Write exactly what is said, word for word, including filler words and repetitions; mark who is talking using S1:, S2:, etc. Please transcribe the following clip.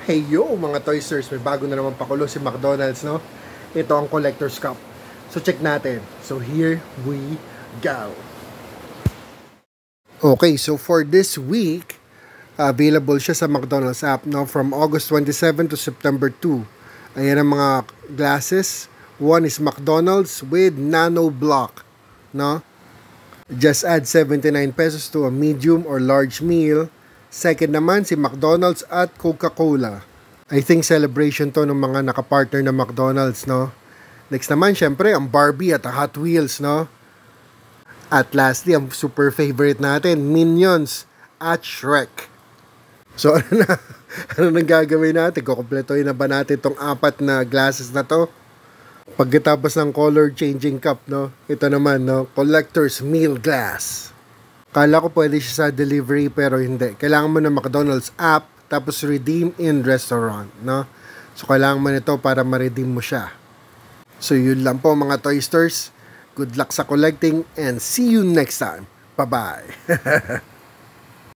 S1: Hey yo mga Toysters, may bago na naman pakulo si McDonald's, no? Ito ang Collector's Cup. So check natin. So here we go. Okay, so for this week, available siya sa McDonald's app, no? From August twenty-seventh to September second. Ayan ang mga glasses. One is McDonald's with nano block, no? Just add seventy-nine pesos to a medium or large meal. Second naman si McDonald's at Coca-Cola. I think celebration to ng mga nakapartner na McDonald's, no? Next naman, syempre, ang Barbie at Hot Wheels, no? At lastly, ang super favorite natin, Minions at Shrek. So, ano na? Ano nang gagawin natin? Kukumpletuhin na ba natin itong apat na glasses na to? Pagkatapos ng color changing cup, no? Ito naman, no? Collector's Meal Glass. Kala ko pwede siya sa delivery pero hindi. Kailangan mo ng McDonald's app tapos redeem in restaurant, no? So kailangan mo nito para ma-redeem mo siya. So yun lang po mga Toysters. Good luck sa collecting and see you next time. Bye-bye.